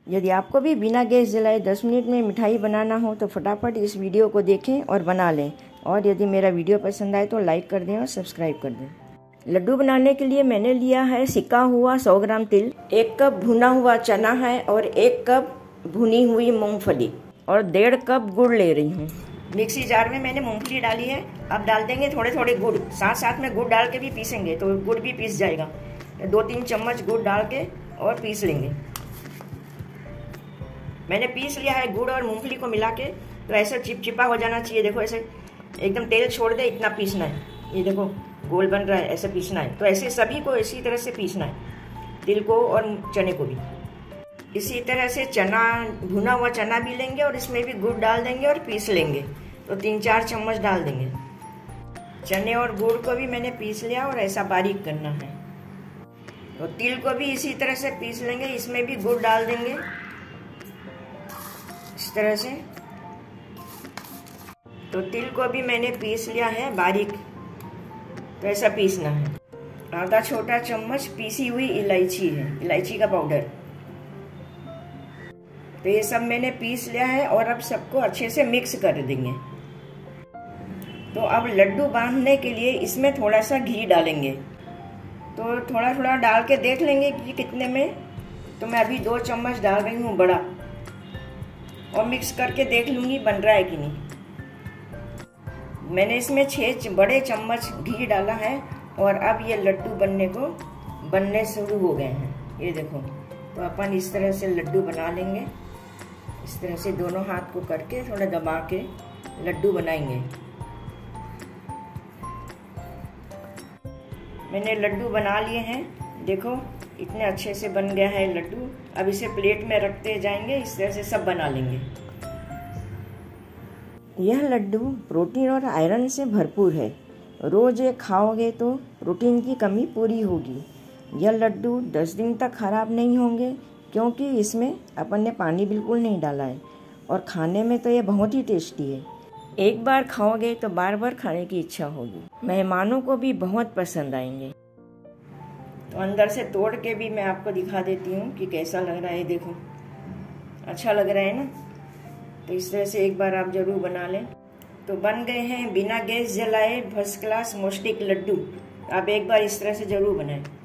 यदि आपको भी बिना गैस जलाए 10 मिनट में मिठाई बनाना हो तो फटाफट इस वीडियो को देखें और बना लें। और यदि मेरा वीडियो पसंद आए तो लाइक कर दें और सब्सक्राइब कर दें। लड्डू बनाने के लिए मैंने लिया है सिका हुआ 100 ग्राम तिल, 1 कप भुना हुआ चना है और 1 कप भुनी हुई मूंगफली और 1.5 कप गुड़ ले रही हूँ। मिक्सी जार में मैंने मूंगफली डाली है। अब डाल देंगे थोड़े थोड़े गुड़, साथ साथ में गुड़ डाल के भी पीसेंगे तो गुड़ भी पीस जाएगा। 2-3 चम्मच गुड़ डाल के और पीस लेंगे। मैंने पीस लिया है गुड़ और मूंगफली को मिला के। तो ऐसा चिपचिपा हो जाना चाहिए, देखो ऐसे एकदम तेल छोड़ दे इतना पीसना है। ये देखो गोल बन रहा है, ऐसे पीसना है। तो ऐसे सभी को इसी तरह से पीसना है, तिल को और चने को भी। इसी तरह से चना, भुना हुआ चना भी लेंगे और इसमें भी गुड़ डाल देंगे और पीस लेंगे। तो 3-4 चम्मच डाल देंगे। चने और गुड़ को भी मैंने पीस लिया और ऐसा बारीक करना है। तो तिल को भी इसी तरह से पीस लेंगे, इसमें भी गुड़ डाल देंगे इस तरह से। तो तिल को भी मैंने पीस लिया है बारीक, तो ऐसा पीसना है। आधा छोटा चम्मच पीसी हुई इलायची है, इलायची का पाउडर। तो ये सब मैंने पीस लिया है और अब सबको अच्छे से मिक्स कर देंगे। तो अब लड्डू बांधने के लिए इसमें थोड़ा सा घी डालेंगे। तो थोड़ा थोड़ा डाल के देख लेंगे कि कितने में। तो मैं अभी 2 चम्मच डाल रही हूँ बड़ा, और मिक्स करके देख लूँगी बन रहा है कि नहीं। मैंने इसमें 6 बड़े चम्मच घी डाला है और अब ये लड्डू बनने शुरू हो गए हैं। ये देखो, तो अपन इस तरह से लड्डू बना लेंगे। इस तरह से दोनों हाथ को करके थोड़ा दबा के लड्डू बनाएंगे। मैंने लड्डू बना लिए हैं, देखो इतने अच्छे से बन गया है लड्डू। अब इसे प्लेट में रखते जाएंगे, इस तरह से सब बना लेंगे। यह लड्डू प्रोटीन और आयरन से भरपूर है। रोज ये खाओगे तो प्रोटीन की कमी पूरी होगी। यह लड्डू 10 दिन तक खराब नहीं होंगे, क्योंकि इसमें अपन ने पानी बिल्कुल नहीं डाला है। और खाने में तो ये बहुत ही टेस्टी है। एक बार खाओगे तो बार बार खाने की इच्छा होगी। मेहमानों को भी बहुत पसंद आएंगे। तो अंदर से तोड़ के भी मैं आपको दिखा देती हूँ कि कैसा लग रहा है। देखो अच्छा लग रहा है ना। तो इस तरह से एक बार आप जरूर बना लें। तो बन गए हैं बिना गैस जलाए फर्स्ट क्लास मोस्टिक लड्डू। आप एक बार इस तरह से जरूर बनाएं।